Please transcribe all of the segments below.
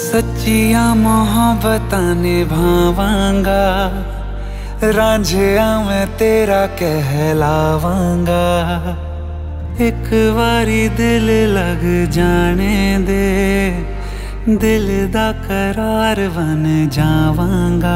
सच्चिया मोहब्बतां निभावांगा, रांझिया मैं तेरा कहलावांगा। एक बारी दिल लग जाने दे, दिल दा करार बन जावांगा।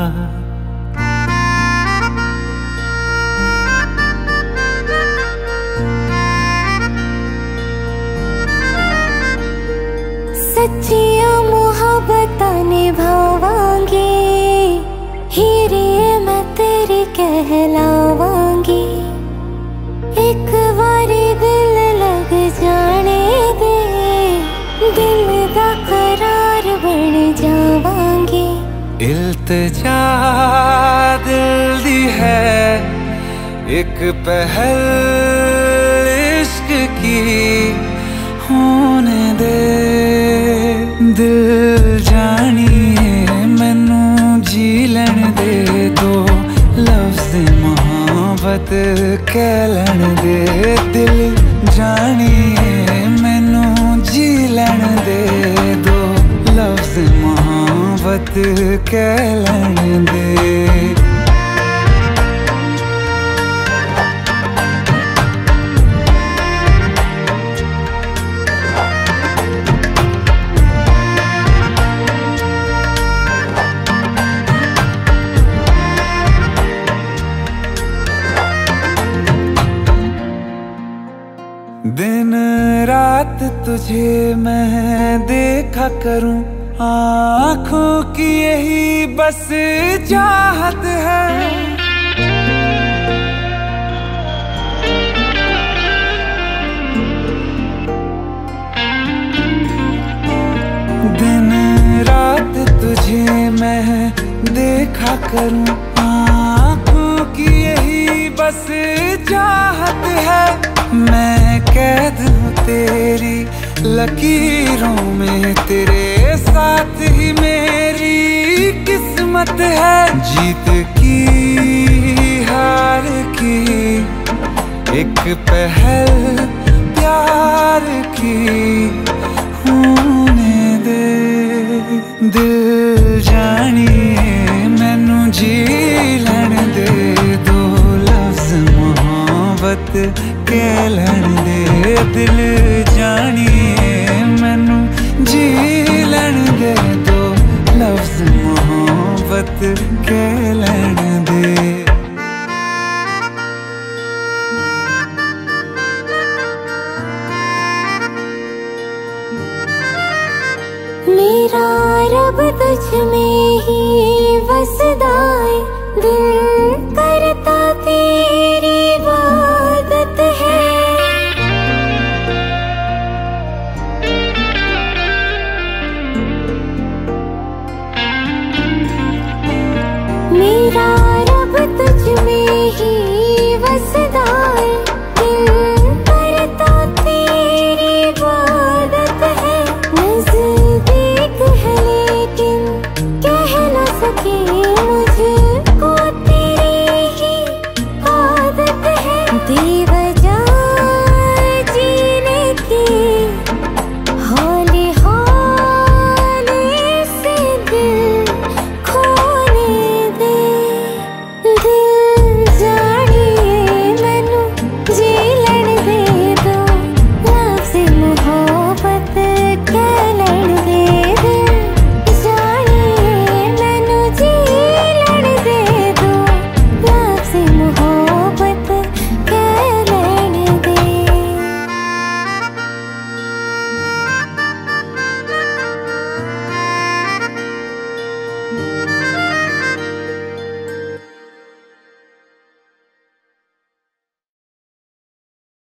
सच्चिया मोहब्बतां निभावांगी, हीरे मैं तेरी कहलावांगी। एक बारी दिल लग जाने दे, दिल दा करार बन जावांगी। इल्तिजा दिल दी है एक पहल इश्क की होने दे। दिल जानिए मैनू जी लैण दे, दो लफ्ज़ मोहब्बत कह लैण दे। दिल जानिए मैनू जी लैण दे, दो लफ्ज़ मोहब्बत कह लैण दे। दिन रात तुझे मैं देखा करूं, आँखों की यही बस चाहत है। दिन रात तुझे मैं देखा करूं, आँखों की यही बस चाहत है। मैं कैद हूँ तेरी लकीरों में, तेरे साथ ही मेरी किस्मत है। जीत की हार की एक पहल प्यार की होने दे। दिल जानिए मैनू जी लैण दे, दो लफ्ज़ मोहब्बत कह लैण दे। दिल जानिए मैनू जी लैण दे, दो लफ्ज़ मोहब्बत कह लैण दे। मेरा रब तुझ में ही